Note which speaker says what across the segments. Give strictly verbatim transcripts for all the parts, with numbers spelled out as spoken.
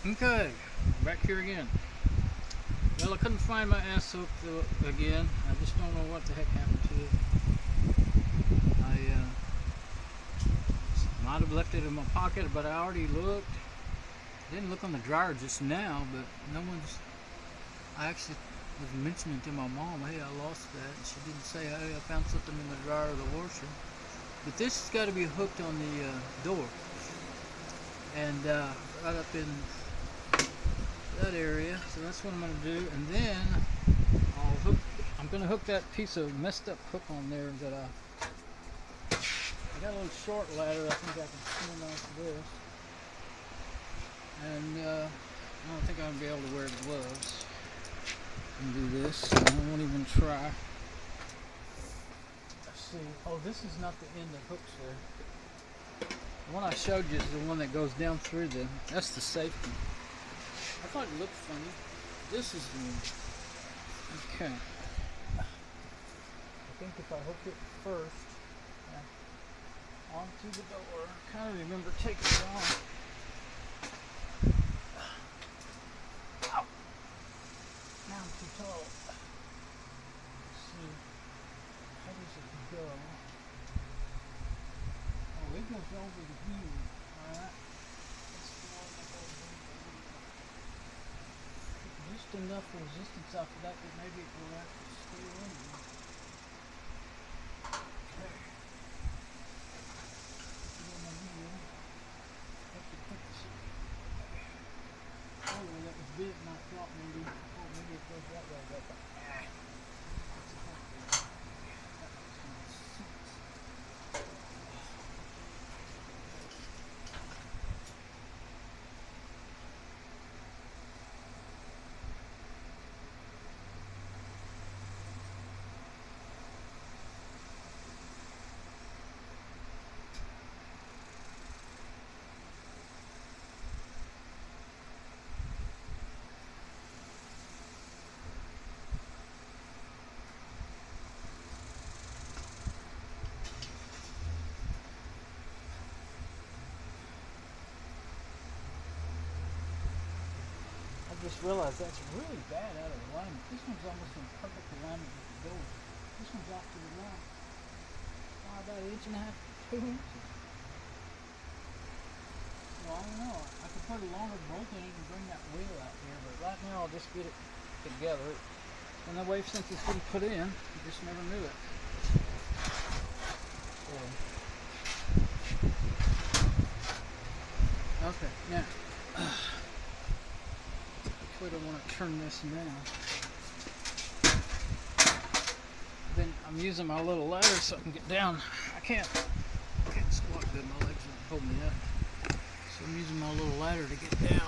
Speaker 1: Okay, back here again. Well, I couldn't find my ass hook again. I just don't know what the heck happened to it. I uh, might have left it in my pocket, but I already looked. Didn't look on the dryer just now, but no one's. I actually was mentioning to my mom, hey, I lost that. And she didn't say, hey, I found something in the dryer or the washer. But this has got to be hooked on the uh, door. And uh, right up in that area, so that's what I'm going to do, and then I'll hook. I'm going to hook that piece of messed up hook on there that I. I got a little short ladder. I think I can swing off this, and uh, I don't think I'll be able to wear gloves and do this. So I won't even try. Let's see. Oh, this is not the end that hooks there. The one I showed you is the one that goes down through the. That's the safety. I thought it looked funny. This is the one. Okay. I think if I hook it first uh, onto the door, I kind of remember taking it off. Ow. Now I'm too tall. Let's see. How does it go? Oh, it goes over the heel. Alright. Just enough resistance off of that that maybe it will actually stay in there. Okay. Put it on my wheel. Have to put this in. Oh, well, that was big and I thought maybe, oh, maybe it goes that way, but ah. That's a hard thing. That makes no sense. I just realized that's really bad out of alignment. This one's almost in perfect alignment with the door. This one's off to the right. Oh, about an inch and a half, two inches. Well, I don't know. I could put a longer bolt in it and bring that wheel out here, but right now I'll just get it together. And that way, since it's been put in, you just never knew it. So. Okay, now. I don't want to turn this now. Then I'm using my little ladder so I can get down. I can't, I can't squat good. My legs won't hold me up. So I'm using my little ladder to get down.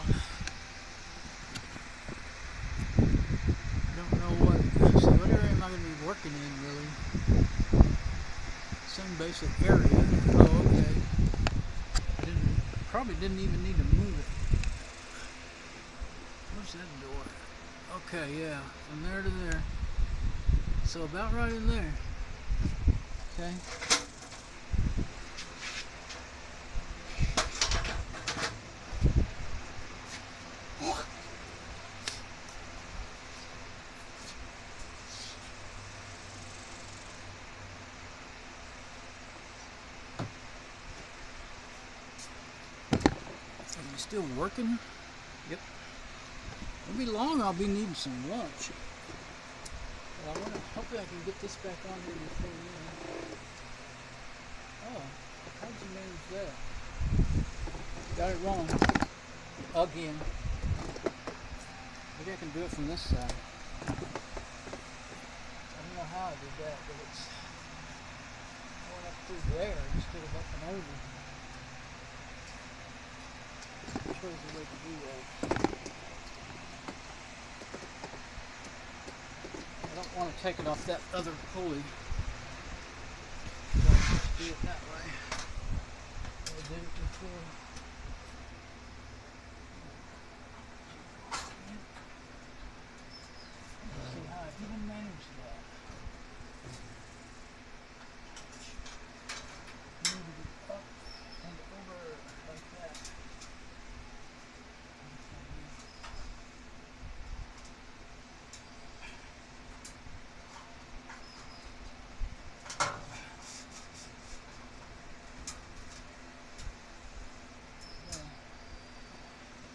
Speaker 1: I don't know what. So what area am I going to be working in really? Same basic area. Oh, okay. I didn't, probably didn't even need to move it. Where's that door? Okay, yeah, from there to there. So about right in there. Okay. Are you still working? Yep. It'll be long. I'll be needing some lunch. But I want to. Hopefully, I can get this back on here before then. Oh, how'd you manage that? Got it wrong again. Maybe I can do it from this side. I don't know how I did that, but it's going up through there instead of up and over. Shows the way to do that. I don't want to take it off that other pulley. So I'll just do it that way. I did it before. Let's see how I even managed that. Move it up and over like that.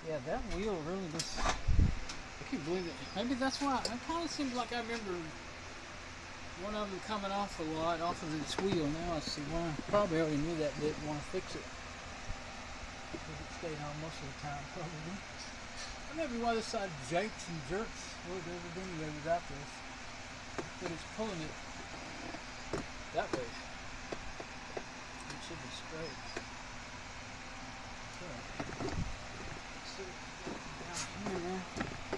Speaker 1: Yeah, that wheel really just. I can't believe it. Maybe that's why. It kind of seems like I remember one of them coming off a lot off of its wheel. Now I see why. Probably already knew that didn't want to fix it. Because it stayed on most of the time, probably. Or maybe why this side jakes and jerks. Well, it does it anyway without this. But it's pulling it that way. It should be straight. So, let's see what's down here now.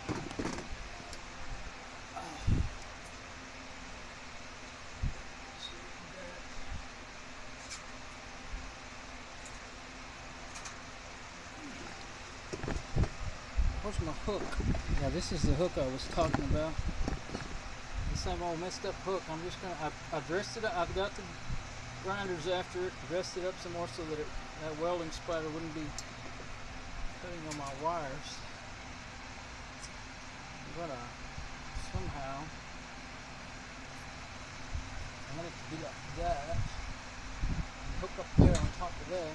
Speaker 1: Where's my hook? Yeah, this is the hook I was talking about. The same old messed up hook. I'm just gonna. I, I dressed it up. I've got the grinders after it. Dressed it up some more so that it, that welding splatter wouldn't be cutting on my wires. I'm gonna somehow. I want it to be like that. And hook up there on top of that.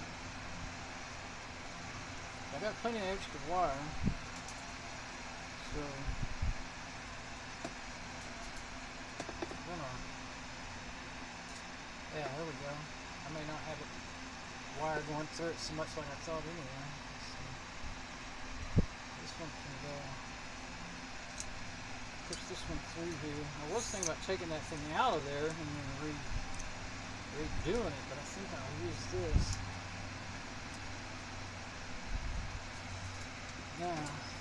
Speaker 1: I got plenty of extra wire. So, gonna, yeah, there we go. I may not have it wire going through it so much like I thought anyway. This one can go, push this one through here. I was thinking about taking that thing out of there and then re, redoing it, but I think I'll use this. Now,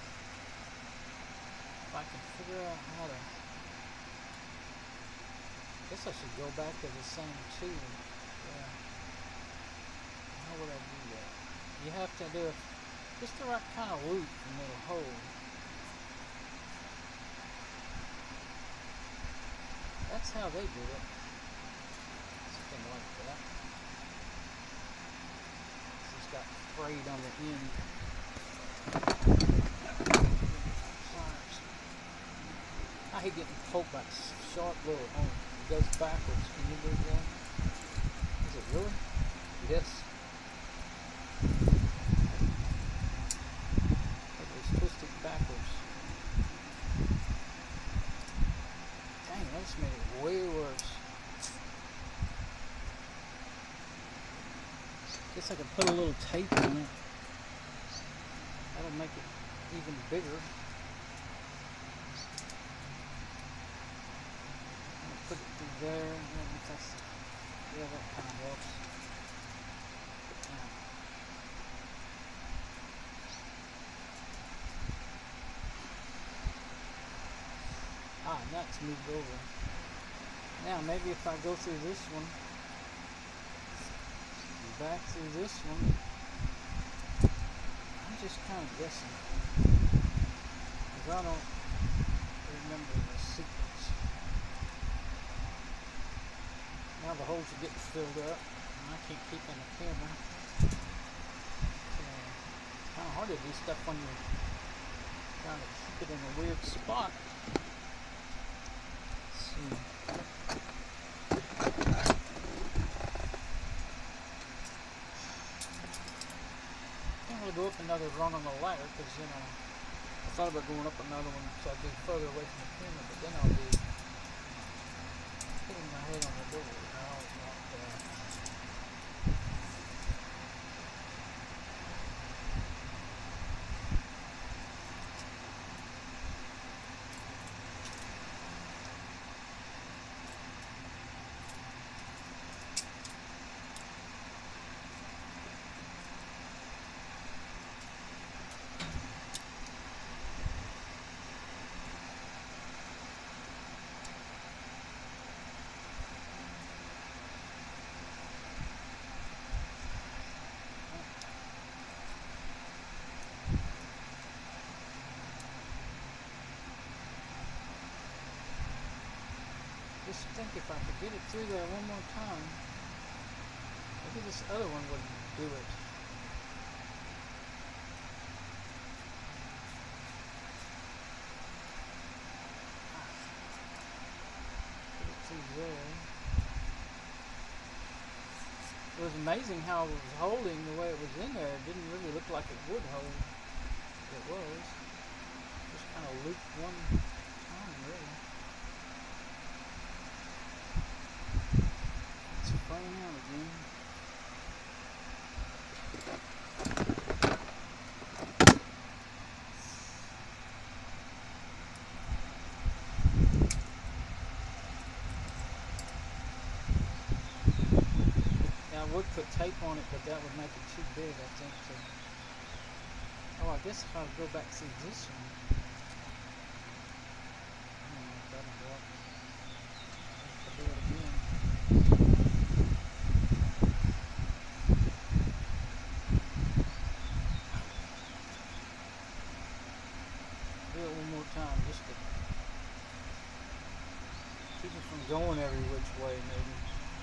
Speaker 1: if I can figure out how to, I guess I should go back to the same tube. Yeah. How would I do that? You have to do a, just the right kind of loop and it'll hold. That's how they do it. Something like that. It's just got frayed on the end. I hate getting poked by a sharp little oh, it goes backwards. Can you believe that? Is it really? Yes. It was twisted backwards. Dang, that just made it way worse. Guess I could put a little tape on it. That'll make it even bigger. Put it through there, and that's, yeah, that kind of helps. Yeah. Ah, that's moved over. Now, maybe if I go through this one, back through this one, I'm just kind of guessing. Because I don't remember the sequence. Now the holes are getting filled up, and I can't keep in the camera. So, it's kind of hard to do stuff when you're trying to keep it in a weird spot. Let's see. I'm going to go up another rung on the ladder because, you know, I thought about going up another one so I'd be further away from the camera, but then I'll be hitting my head on the door. I don't want that. Just think if I could get it through there one more time, maybe this other one would do it. Get it through there. It was amazing how it was holding the way it was in there. It didn't really look like it would hold. It was. Just kind of looped one time, really. It's fraying out again. I would put tape on it, but that would make it too big, I think. To... Oh, I guess if I go back to this one, I don't know if that'll work. If I do it again. Do it one more time, just to keep it from going every which way, maybe.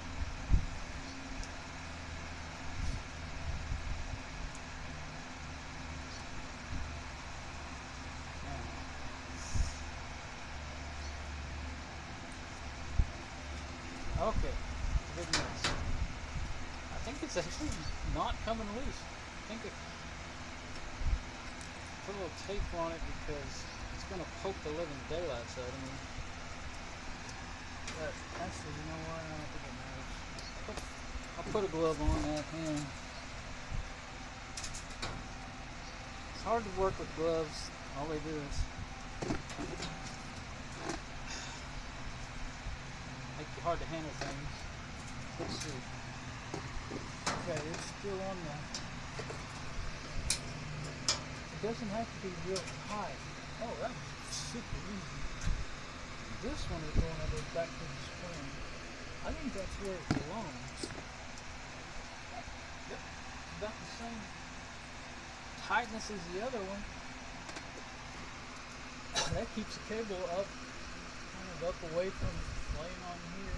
Speaker 1: Okay, good news. I think it's actually not coming loose. I think it put a little tape on it because it's going to poke the living daylights out of me. But actually, you know what? I don't think it matters. Put, I'll put a glove on that hand. It's hard to work with gloves. All they do is make it hard to handle things. Let's see. Okay, it's still on the... It doesn't have to be real tight. Oh, that was super easy. This one is going all the way back to the spring. I think that's where it belongs. Yep, it's about the same tightness as the other one. That keeps the cable up, kind of up away from laying on here.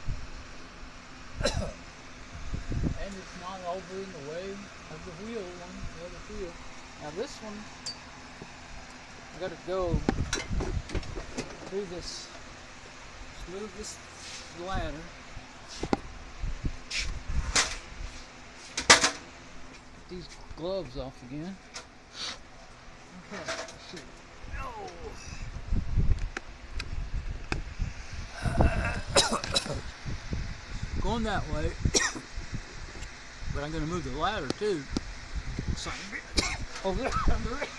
Speaker 1: And it's not over in the way of the wheel one, the other wheel. Now this one, I gotta go through this, smooth this ladder. Get these gloves off again. Okay, let's see. Going that way, but I'm going to move the ladder too. So over there, under it.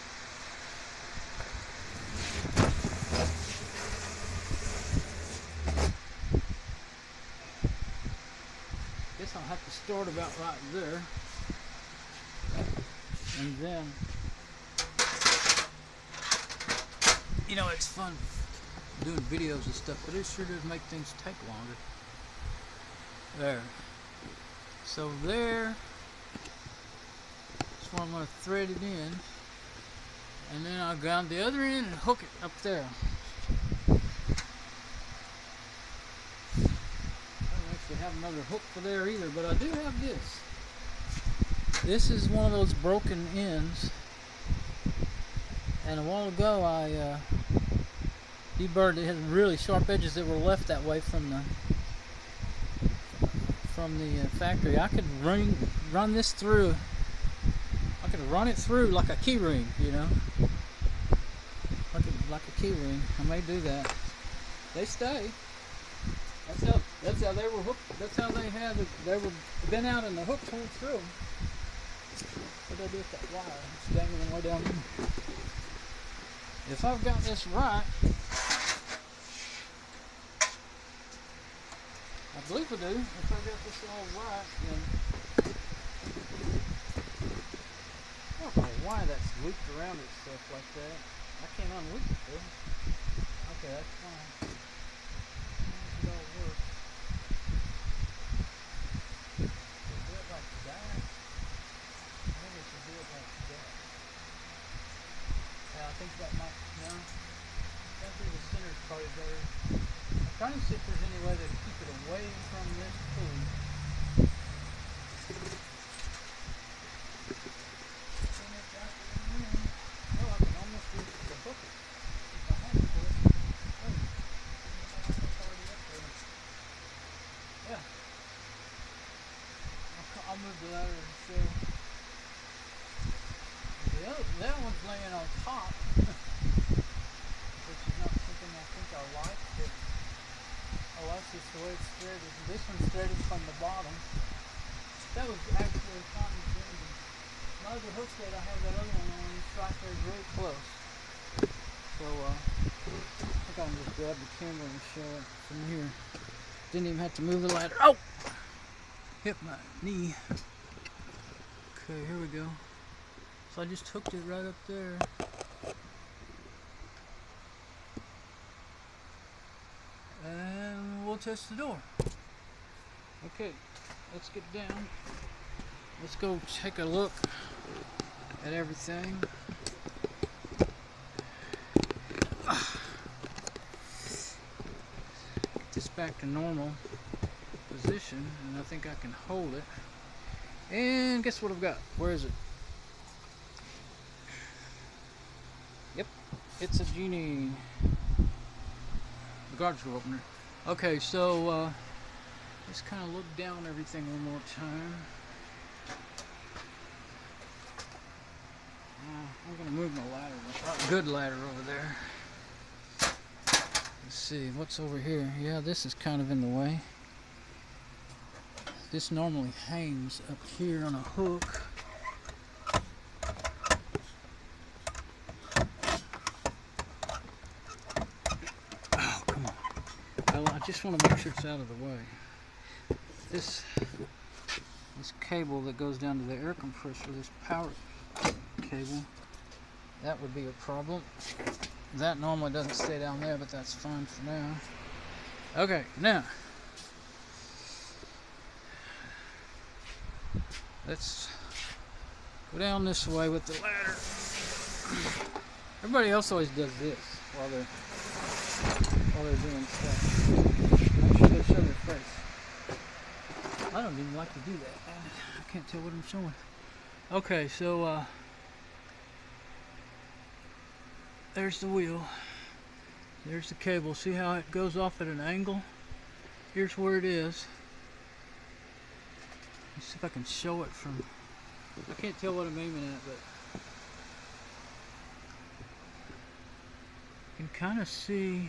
Speaker 1: Guess I'll have to start about right there, and then, you know, it's fun doing videos and stuff, but it sure does make things take longer. There. So there, that's where I'm going to thread it in, and then I'll go on the other end and hook it up there. I don't actually have another hook for there either, but I do have this. This is one of those broken ends, and a while ago I uh, deburred. It has really sharp edges that were left that way from the from the uh, factory. I could run run this through. I could run it through like a key ring, you know, like a, like a key ring. I may do that. They stay. That's how. That's how they were hooked. That's how they had. It, they were bent out and the hook pulled through them. What do I do with that wire? It's dangling way down there. If I've got this right, I believe I do. If I got this all right, then I don't know why that's looped around itself like that. I can't unloop it though. Okay, that's fine. How does it all work? Do it like that. Maybe I should do it like that. Yeah, I think that might. No, I think the center's probably better. I'm trying to see if there's any way to keep it away from this pulley. Oh, I can almost reach the hook it. If I had it for it. Oh, it's already up there. Yeah. I'll, I'll move the ladder and show. The other, that one's laying on top, which is not something I think I like, but oh, that's just the way it's threaded. This one's threaded from the bottom. That was actually a cotton thread. My other hook that I have that other one on, it's right there really close. So, uh, I think I can just grab the camera and show it from here. Didn't even have to move the ladder. Oh! Hit my knee. Okay, here we go. So I just hooked it right up there. And we'll test the door. Okay, let's get down. Let's go take a look at everything. Get this back to normal position, and I think I can hold it. And guess what I've got? Where is it? Yep, it's a Genie. The garage door opener. Okay, so uh, let's kind of look down everything one more time. Uh, I'm gonna move my ladder. A good ladder over there. Let's see what's over here. Yeah, this is kind of in the way. This normally hangs up here on a hook. Oh, come on. Well, I just want to make sure it's out of the way. This, this cable that goes down to the air compressor, this power cable, that would be a problem. That normally doesn't stay down there, but that's fine for now. Okay, now let's go down this way with the ladder. Everybody else always does this while they're while they're doing stuff. Make sure they show their face. I don't even like to do that. I can't tell what I'm showing. Okay, so uh, there's the wheel. There's the cable. See how it goes off at an angle? Here's where it is. Let's see if I can show it from... I can't tell what I'm aiming at, but... You can kind of see...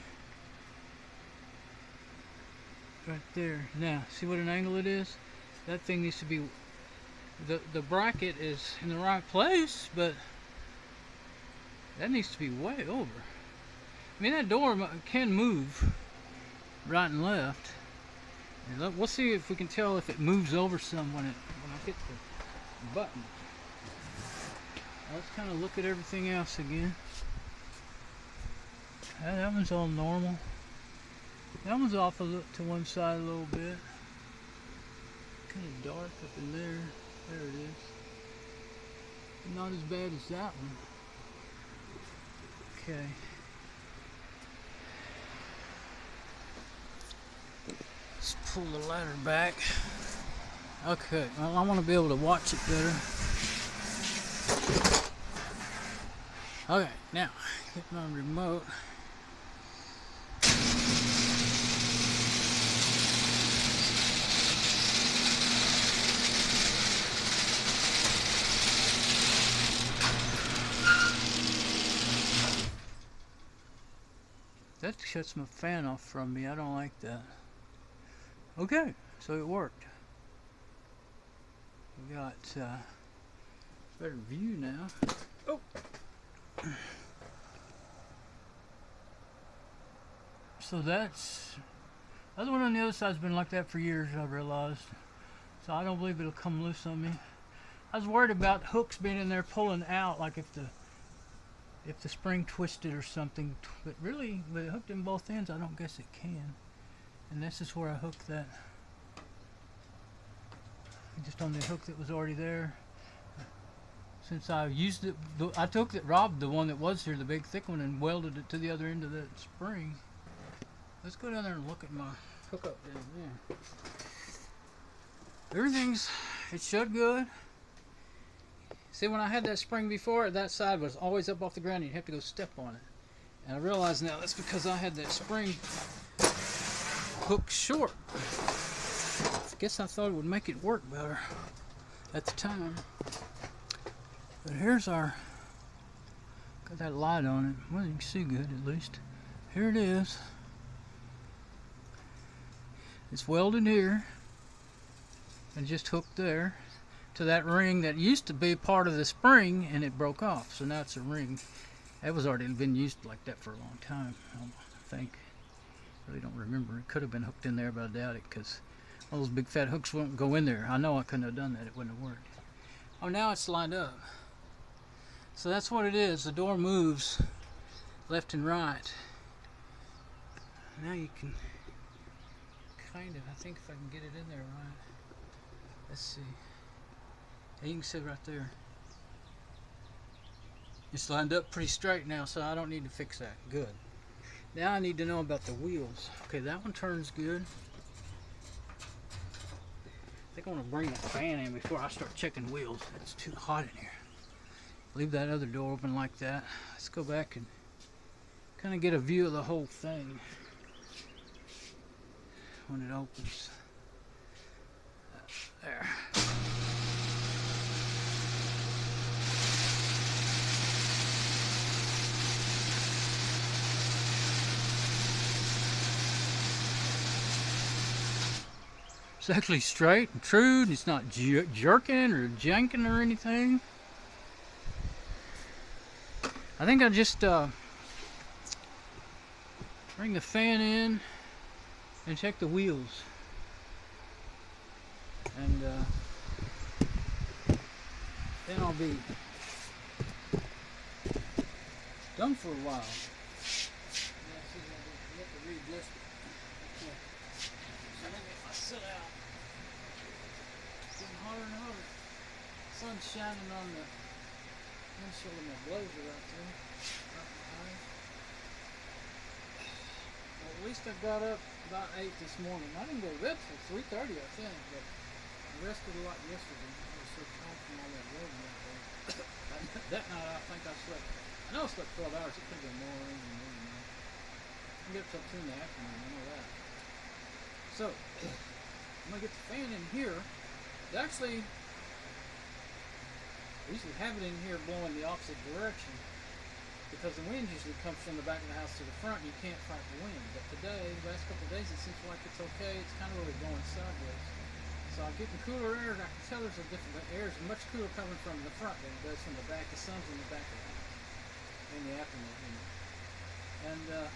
Speaker 1: right there. Now, see what an angle it is? That thing needs to be... The, the bracket is in the right place, but... that needs to be way over. I mean, that door can move right and left. And look, we'll see if we can tell if it moves over some when it when I hit the button. Let's kind of look at everything else again. That, that one's all normal. That one's off a little to one side a little bit. Kind of dark up in there. There it is. Not as bad as that one. Okay. Let's pull the ladder back. Okay, well, I want to be able to watch it better. Okay, now, get my remote. That shuts my fan off from me. I don't like that. Okay, so it worked. We got uh, better view now. Oh. So that's the other one on the other side's been like that for years, I realized. So I don't believe it'll come loose on me. I was worried about hooks being in there pulling out, like if the if the spring twisted or something. But really, with it hooked in both ends, I don't guess it can. And this is where I hooked that. Just on the hook that was already there. Since I used it, I took it, robbed the one that was here, the big thick one, and welded it to the other end of that spring. Let's go down there and look at my hookup down there. Everything's, it showed good. See, when I had that spring before, that side was always up off the ground. You'd have to go step on it. And I realize now that's because I had that spring hooked short. I guess I thought it would make it work better at the time. But here's our Got that light on it. Well, you can see good at least. Here it is. It's welded here and just hooked there to that ring that used to be part of the spring, and it broke off. So now it's a ring. That was already been used like that for a long time, I think. Really don't remember. It could have been hooked in there, but I doubt it, because all those big fat hooks won't go in there. I know I couldn't have done that. It wouldn't have worked. Oh, now it's lined up. So that's what it is. The door moves left and right. Now you can kind of, I think if I can get it in there right. Let's see. Yeah, you can see right there. It's lined up pretty straight now, so I don't need to fix that. Good. Now I need to know about the wheels. Okay, that one turns good. I think I want to bring the fan in before I start checking wheels. It's too hot in here. Leave that other door open like that. Let's go back and kind of get a view of the whole thing when it opens. There. It's actually straight and true, and it's not jer jerking or janking or anything. I think I'll just uh, bring the fan in and check the wheels. And uh, then I'll be done for a while. Sit out. It's getting hotter and hotter. Sun's shining on the windshield of my blazer right there. Right behind. Well, at least I got up about eight this morning. I didn't go to bed till three thirty, I think, but I rested a lot yesterday. I was so tired from all that road that day. That night I think I slept. I know I slept twelve hours. It could have been more, even more than that. I can get up till two in the afternoon. I know that. So, I'm going to get the fan in here. It actually, we usually have it in here blowing the opposite direction because the wind usually comes from the back of the house to the front and you can't fight the wind. But today, the last couple of days, it seems like it's okay. It's kind of really going sideways. So I'm getting cooler air, and I can tell there's a different, the air is much cooler coming from the front than it does from the back. The sun's in the back of the house in the afternoon. You know. And, uh,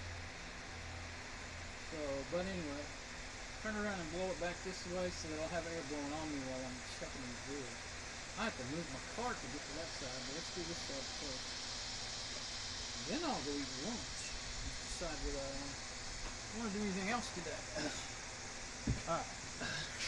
Speaker 1: so, but anyway, turn around and blow it back this way so that I'll have air blowing on me while I'm checking these wheels. I have to move my cart to get to that side, but let's do this side first. And then I'll go eat lunch and decide whether I want to do anything else today. Alright.